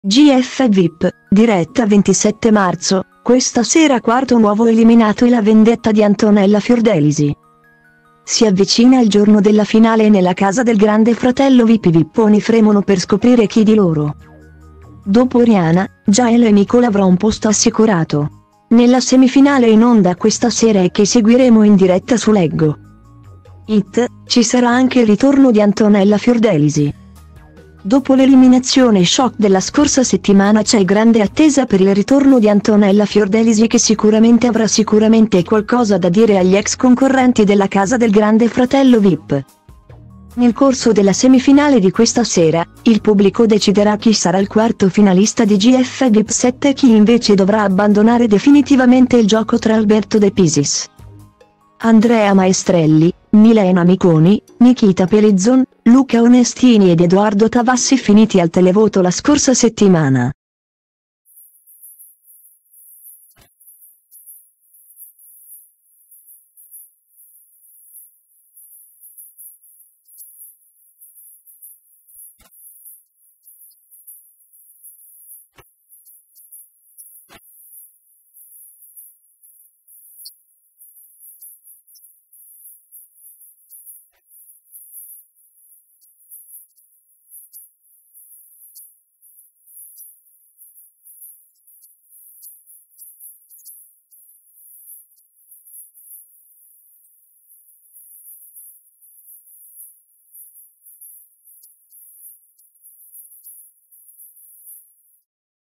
GF VIP, diretta 27 marzo, questa sera quarto nuovo eliminato e la vendetta di Antonella Fiordelisi. Si avvicina il giorno della finale e nella casa del grande fratello VIP i vipponi fremono per scoprire chi di loro. Dopo Oriana, Jael e Nicola avrà un posto assicurato. Nella semifinale in onda questa sera e che seguiremo in diretta su Leggo It, ci sarà anche il ritorno di Antonella Fiordelisi. Dopo l'eliminazione shock della scorsa settimana c'è grande attesa per il ritorno di Antonella Fiordelisi che sicuramente avrà qualcosa da dire agli ex concorrenti della casa del grande fratello VIP. Nel corso della semifinale di questa sera, il pubblico deciderà chi sarà il quarto finalista di GF VIP 7 e chi invece dovrà abbandonare definitivamente il gioco tra Alberto De Pisis, Andrea Maestrelli, Milena Miconi, Nikita Pelizzon, Luca Onestini ed Edoardo Tavassi finiti al televoto la scorsa settimana.